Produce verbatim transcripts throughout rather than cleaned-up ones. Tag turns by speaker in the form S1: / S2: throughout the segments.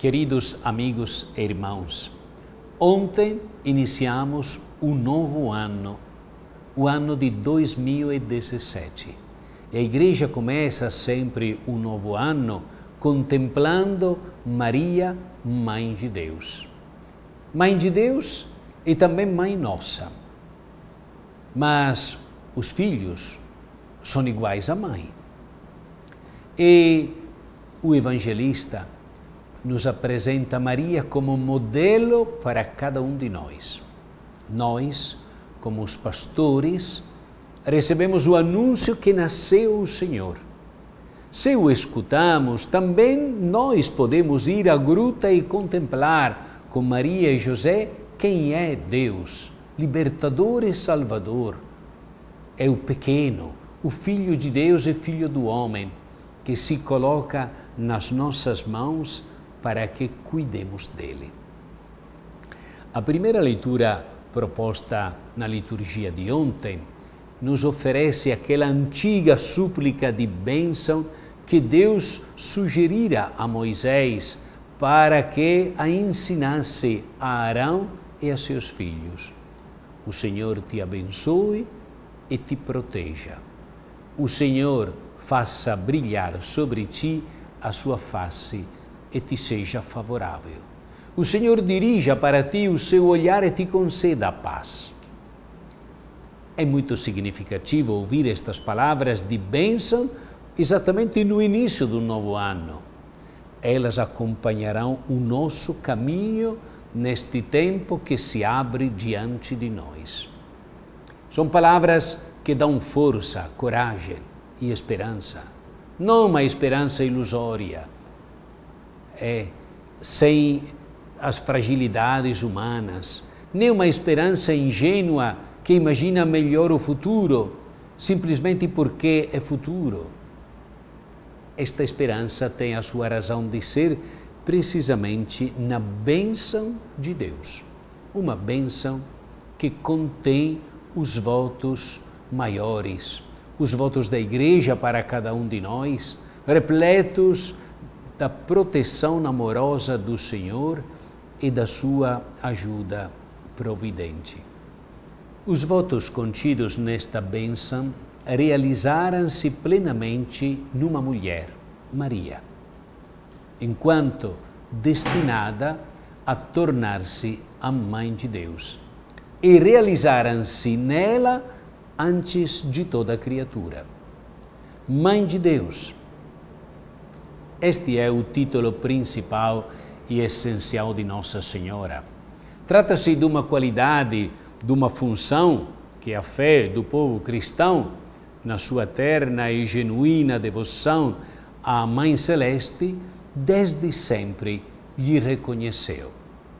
S1: Queridos amigos e irmãos, ontem iniciamos um novo ano, o ano de dois mil e dezessete. A Igreja começa sempre um novo ano contemplando Maria, Mãe de Deus. Mãe de Deus e também Mãe nossa. Mas os filhos são iguais à mãe. E o evangelista nos apresenta Maria como modelo para cada um de nós. Nós, como os pastores, recebemos o anúncio que nasceu o Senhor. Se o escutamos, também nós podemos ir à gruta e contemplar com Maria e José quem é Deus, libertador e salvador. É o pequeno, o Filho de Deus e Filho do homem, que se coloca nas nossas mãos para que cuidemos dele. A primeira leitura proposta na liturgia de ontem nos oferece aquela antiga súplica de bênção que Deus sugerira a Moisés para que a ensinasse a Arão e a seus filhos. O Senhor te abençoe e te proteja. O Senhor faça brilhar sobre ti a sua face e te seja favorável. O Senhor dirija para ti o seu olhar e te conceda a paz. É muito significativo ouvir estas palavras de bênção exatamente no início do novo ano. Elas acompanharão o nosso caminho neste tempo que se abre diante de nós. São palavras que dão força, coragem e esperança. Não uma esperança ilusória, é, sem as fragilidades humanas, nem uma esperança ingênua que imagina melhor o futuro, simplesmente porque é futuro. Esta esperança tem a sua razão de ser precisamente na bênção de Deus, uma bênção que contém os votos maiores, os votos da Igreja para cada um de nós, repletos da proteção amorosa do Senhor e da sua ajuda providente. Os votos contidos nesta bênção realizaram-se plenamente numa mulher, Maria, enquanto destinada a tornar-se a Mãe de Deus, e realizaram-se nela antes de toda a criatura. Mãe de Deus. Este é o título principal e essencial de Nossa Senhora. Trata-se de uma qualidade, de uma função que a fé do povo cristão, na sua terna e genuína devoção à Mãe Celeste, desde sempre lhe reconheceu.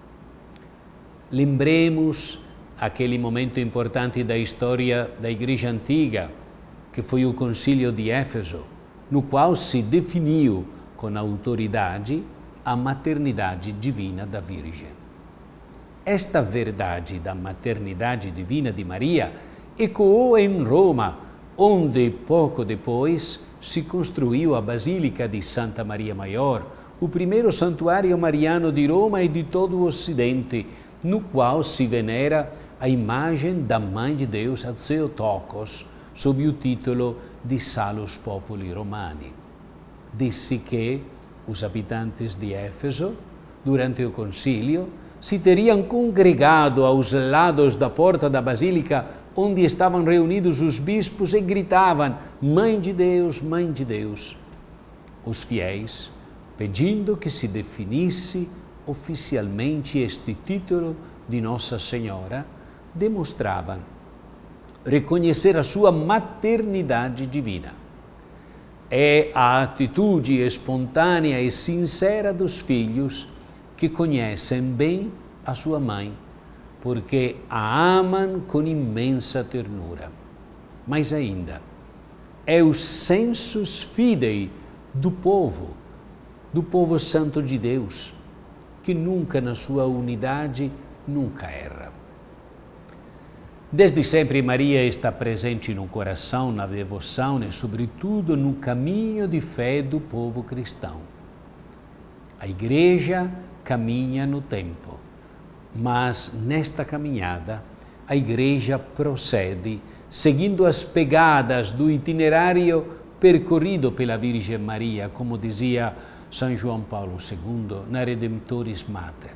S1: Lembremos aquele momento importante da história da Igreja Antiga, que foi o Concílio de Éfeso, no qual se definiu com autoridade a maternidade divina da Virgem. Esta verdade da maternidade divina de Maria ecoou em Roma, onde pouco depois se construiu a Basílica de Santa Maria Maior, o primeiro santuário mariano de Roma e de todo o Ocidente, no qual se venera a imagem da Mãe de Deus, a Theotokos, sob o título de Salus Populi Romani. Disse que os habitantes de Éfeso, durante o concílio, se teriam congregado aos lados da porta da Basílica, onde estavam reunidos os bispos, e gritavam: Mãe de Deus, Mãe de Deus. Os fiéis, pedindo que se definisse oficialmente este título de Nossa Senhora, demonstravam reconhecer a sua maternidade divina. É a atitude espontânea e sincera dos filhos que conhecem bem a sua mãe, porque a amam com imensa ternura. Mas ainda, é o sensus fidei do povo, do povo santo de Deus, que nunca na sua unidade, nunca erra. Desde sempre Maria está presente no coração, na devoção e, sobretudo, no caminho de fé do povo cristão. A igreja caminha no tempo, mas nesta caminhada a igreja procede seguindo as pegadas do itinerário percorrido pela Virgem Maria, como dizia São João Paulo segundo na Redemptoris Mater.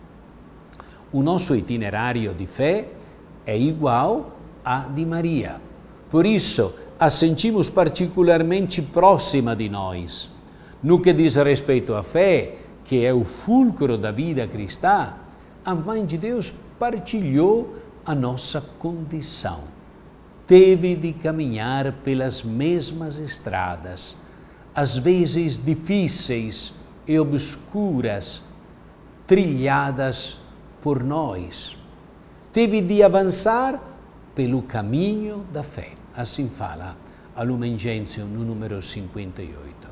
S1: O nosso itinerário de fé é igual a de Maria. Por isso, a sentimos particularmente próxima de nós. No que diz respeito à fé, que é o fulcro da vida cristã, a Mãe de Deus partilhou a nossa condição. Teve de caminhar pelas mesmas estradas, às vezes difíceis e obscuras, trilhadas por nós. Teve de avançar pelo caminho da fé. Assim fala a Lumen Gentium no número cinquenta e oito.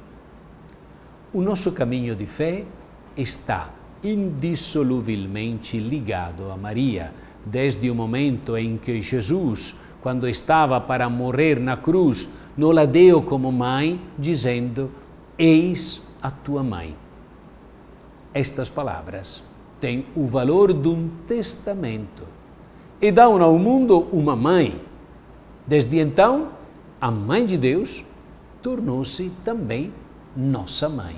S1: O nosso caminho de fé está indissoluvelmente ligado a Maria, desde o momento em que Jesus, quando estava para morrer na cruz, nos la deu como mãe, dizendo: eis a tua mãe. Estas palavras têm o valor de um testamento e dão ao mundo uma mãe. Desde então, a Mãe de Deus tornou-se também nossa mãe.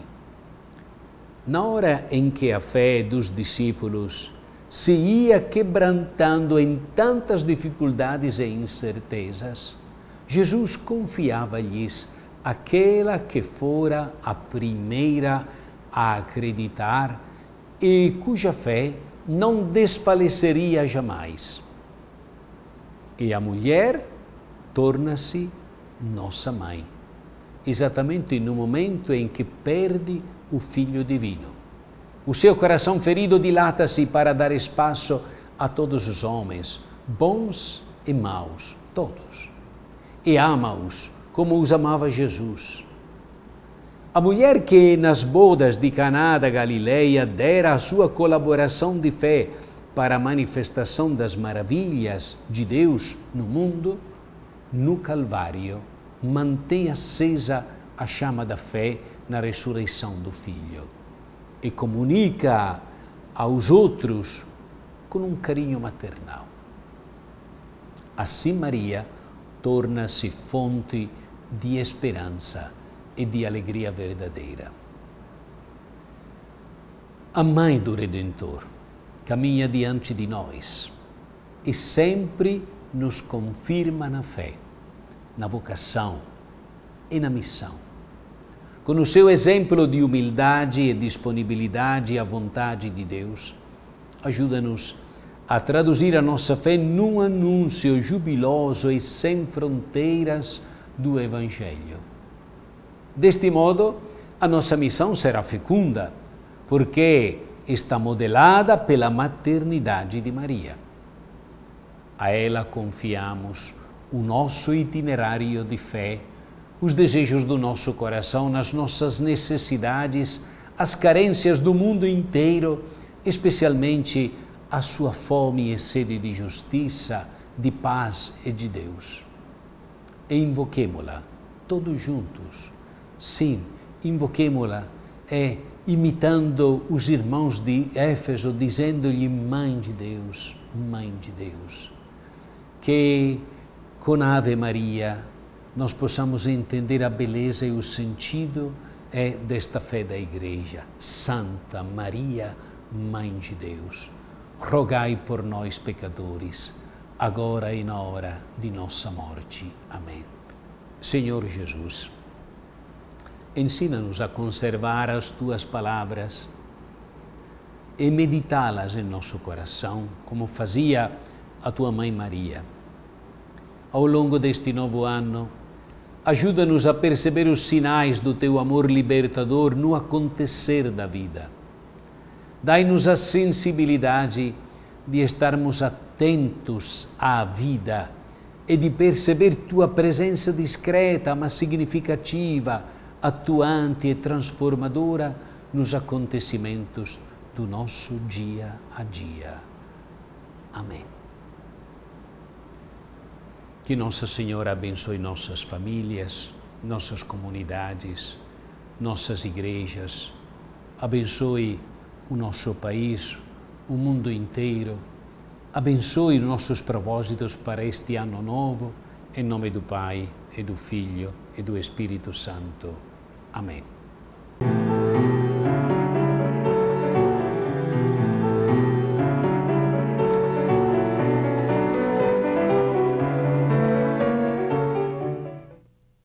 S1: Na hora em que a fé dos discípulos se ia quebrantando em tantas dificuldades e incertezas, Jesus confiava-lhes aquela que fora a primeira a acreditar e cuja fé não desfaleceria jamais. E a mulher torna-se nossa mãe, exatamente no momento em que perde o Filho Divino. O seu coração ferido dilata-se para dar espaço a todos os homens, bons e maus, todos, e ama-os como os amava Jesus. A mulher que nas bodas de Caná da Galileia dera a sua colaboração de fé para a manifestação das maravilhas de Deus no mundo, no Calvário, mantém acesa a chama da fé na ressurreição do Filho e comunica aos outros com um carinho maternal. Assim Maria torna-se fonte de esperança e de alegria verdadeira. A Mãe do Redentor caminha diante de nós e sempre nos confirma na fé, na vocação e na missão. Com o seu exemplo de humildade e disponibilidade à vontade de Deus, ajuda-nos a traduzir a nossa fé num anúncio jubiloso e sem fronteiras do Evangelho. Deste modo, a nossa missão será fecunda, porque está modelada pela maternidade de Maria. A ela confiamos o nosso itinerário de fé, os desejos do nosso coração, nas nossas necessidades, as carências do mundo inteiro, especialmente a sua fome e sede de justiça, de paz e de Deus. E invoquemo-la todos juntos. Sim, invoquemo-la é imitando os irmãos de Éfeso, dizendo-lhe Mãe de Deus, Mãe de Deus. Que com a Ave Maria nós possamos entender a beleza e o sentido é desta fé da Igreja. Santa Maria, Mãe de Deus, rogai por nós, pecadores, agora e na hora de nossa morte. Amém. Senhor Jesus, ensina-nos a conservar as Tuas palavras e meditá-las em nosso coração, como fazia a Tua Mãe Maria. Ao longo deste novo ano, ajuda-nos a perceber os sinais do Teu amor libertador no acontecer da vida. Dai-nos a sensibilidade de estarmos atentos à vida e de perceber Tua presença discreta, mas significativa, atuante e transformadora nos acontecimentos do nosso dia a dia. Amém. Que Nossa Senhora abençoe nossas famílias, nossas comunidades, nossas igrejas, abençoe o nosso país, o mundo inteiro, abençoe os nossos propósitos para este ano novo, em nome do Pai, e do Filho, e do Espírito Santo. Amém.